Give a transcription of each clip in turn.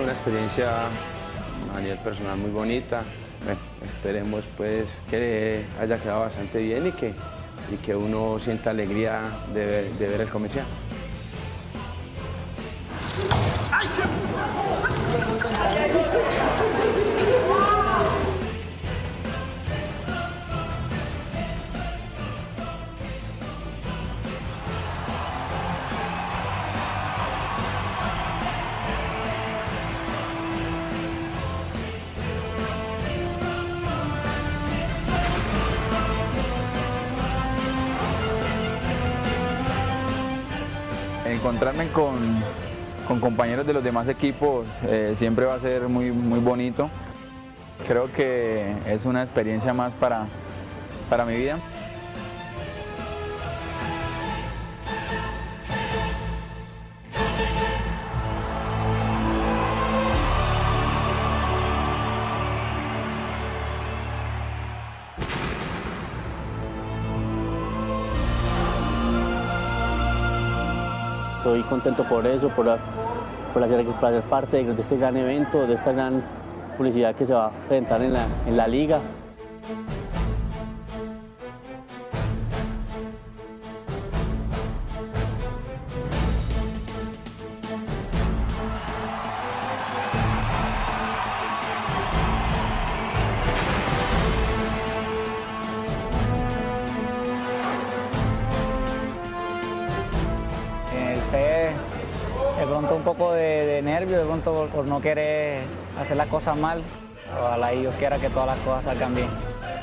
una experiencia a nivel personal muy bonita. Bueno, esperemos pues que haya quedado bastante bien y que uno sienta alegría de ver el comercial. Encontrarme con compañeros de los demás equipos siempre va a ser muy bonito. Creo que es una experiencia más para mi vida. Estoy contento por eso, por hacer parte de este gran evento, de esta gran publicidad que se va a presentar en la liga. Sé de pronto un poco de nervio, de pronto por no querer hacer las cosas mal. Ojalá Dios quiera que todas las cosas salgan bien.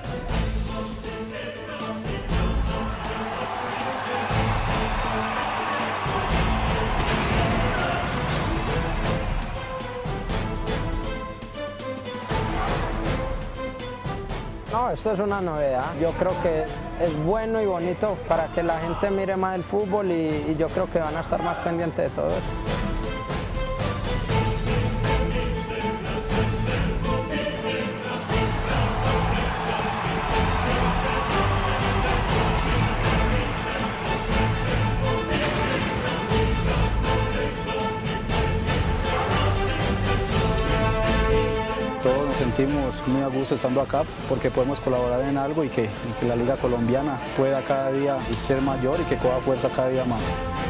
No, esto es una novedad. Yo creo que es bueno y bonito para que la gente mire más el fútbol y yo creo que van a estar más pendientes de todo eso. Todos nos sentimos muy a gusto estando acá porque podemos colaborar en algo y que la Liga Colombiana pueda cada día ser mayor y que coja fuerza cada día más.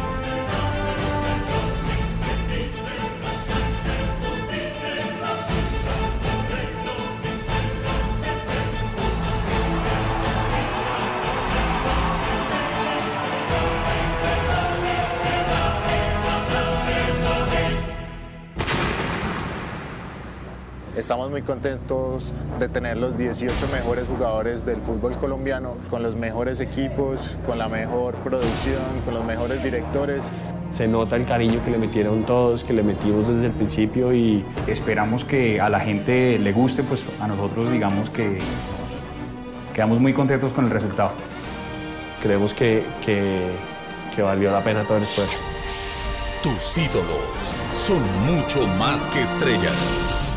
Estamos muy contentos de tener los 18 mejores jugadores del fútbol colombiano, con los mejores equipos, con la mejor producción, con los mejores directores. Se nota el cariño que le metieron todos, que le metimos desde el principio y esperamos que a la gente le guste, pues a nosotros digamos que quedamos muy contentos con el resultado. Creemos que valió la pena todo el esfuerzo. Tus ídolos son mucho más que estrellas.